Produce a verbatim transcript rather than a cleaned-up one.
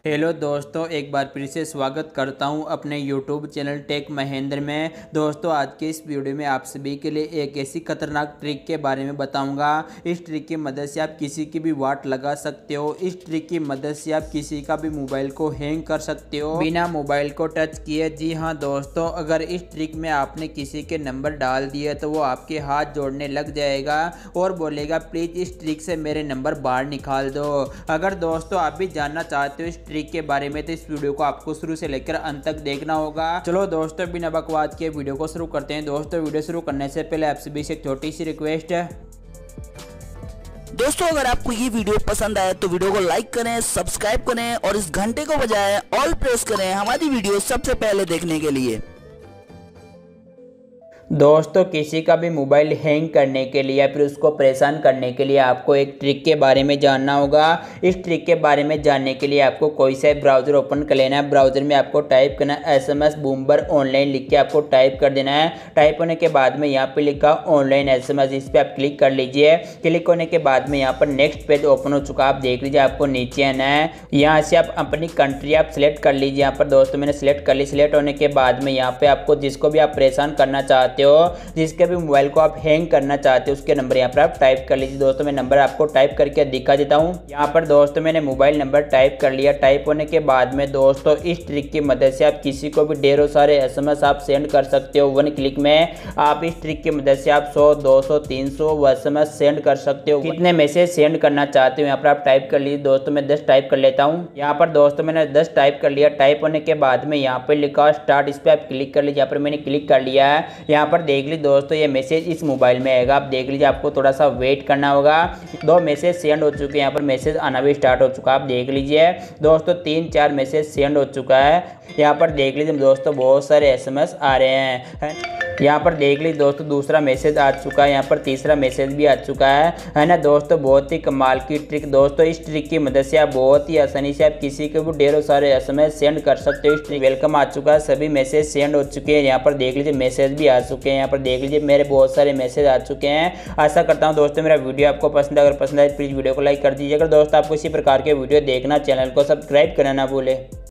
Hello दोस्तों, एक बार फिर से स्वागत करता हूं अपने यूट्यूब चैनल टेक महेंद्र में। दोस्तों, आज के इस वीडियो में आप सभी के लिए एक ऐसी खतरनाक ट्रिक के बारे में बताऊंगा। इस ट्रिक की मदद से आप किसी की भी वाट लगा सकते हो। इस ट्रिक की मदद से आप किसी का भी मोबाइल को हैंग कर सकते हो बिना मोबाइल को टच किए। जी हाँ दोस्तों, अगर इस ट्रिक में आपने किसी के नंबर डाल दिए तो वो आपके हाथ जोड़ने लग जाएगा और बोलेगा प्लीज़ इस ट्रिक से मेरे नंबर बाहर निकाल दो। अगर दोस्तों आप भी जानना चाहते हो इस ट्रिक के बारे में तो इस वीडियो को आपको शुरू से लेकर अंत तक देखना होगा। चलो दोस्तों, बिना बकवास के वीडियो को शुरू करते हैं। दोस्तों, वीडियो शुरू करने से पहले आप सभी से एक छोटी सी रिक्वेस्ट है। दोस्तों, अगर आपको ये वीडियो पसंद आए तो वीडियो को लाइक करें, सब्सक्राइब करें और इस घंटे को बजाय ऑल प्रेस करें हमारी वीडियो सबसे पहले देखने के लिए। दोस्तों, किसी का भी मोबाइल हैंग करने के लिए या फिर उसको परेशान करने के लिए आपको एक ट्रिक के बारे में जानना होगा। इस ट्रिक के बारे में जानने के लिए आपको कोई सा ब्राउज़र ओपन कर लेना है। ब्राउज़र में आपको टाइप करना है एस एम एस बूमबर ऑनलाइन लिख के आपको टाइप कर देना है। टाइप होने के बाद में यहाँ पे लिखा ऑनलाइन एस एम एस, इस पर आप क्लिक कर लीजिए। क्लिक होने के बाद में यहाँ पर नेक्स्ट पेज ओपन हो चुका, आप देख लीजिए। आपको नीचे आना है, यहाँ से आप अपनी कंट्री आप सिलेक्ट कर लीजिए। यहाँ पर दोस्तों मैंने सिलेक्ट कर ली। सिलेक्ट होने के बाद में यहाँ पे आपको जिसको भी आप परेशान करना चाहते हो, जिसके भी मोबाइल को आप हैंग करना चाहते हो, उसके नंबर यहाँ पर आप टाइप कर लीजिए। दोस्तों मैं नंबर आपको टाइप करके दिखा देता हूँ। यहाँ पर दोस्तों मैंने मोबाइल नंबर टाइप कर लिया। टाइप होने के बाद में दोस्तों इस ट्रिक की मदद से आप किसी को भी ढेरों सारे एसएमएस आप सेंड कर सकते हो। वन क्लिक में आप इस ट्रिक की मदद से आप सौ दो सौ तीन सौ एसएमएस सेंड कर सकते हो। कितने मैसेज सेंड करना चाहते हो यहाँ पर आप टाइप कर लीजिए। दोस्तों मैं दस टाइप कर लेता हूँ। यहाँ पर दोस्तों मैंने दस टाइप कर लिया। टाइप होने के बाद में यहाँ पर लिखा स्टार्ट, इस पर आप क्लिक कर लीजिए। यहाँ पर मैंने क्लिक कर लिया है। यहाँ पर देख लीजिए दोस्तों ये मैसेज इस मोबाइल में आएगा। आप देख लीजिए, आपको थोड़ा सा वेट करना होगा। दो मैसेज सेंड हो चुके हैं, यहाँ पर मैसेज आना भी स्टार्ट हो चुका है। आप देख लीजिए दोस्तों तीन चार मैसेज सेंड हो चुका है। यहाँ पर देख लीजिए दोस्तों बहुत सारे एसएमएस आ रहे हैं। यहाँ पर देख लीजिए दोस्तों दूसरा मैसेज आ चुका है। यहाँ पर तीसरा मैसेज भी आ चुका है है ना दोस्तों। बहुत ही कमाल की ट्रिक दोस्तों। इस ट्रिक की मदद से आप बहुत ही आसानी से आप किसी को भी ढेरों सारे एसएमएस सेंड कर सकते हो। इस ट्रिक वेलकम आ चुका है, सभी मैसेज सेंड हो चुके हैं। यहाँ पर देख लीजिए मैसेज भी आ चुके हैं। यहाँ पर देख लीजिए मेरे बहुत सारे मैसेज आ चुके हैं। आशा करता हूँ दोस्तों मेरा वीडियो आपको पसंद है। अगर पसंद आए प्लीज़ वीडियो को लाइक कर दीजिए। अगर दोस्तों आपको इसी प्रकार के वीडियो देखना, चैनल को सब्सक्राइब करना ना भूले।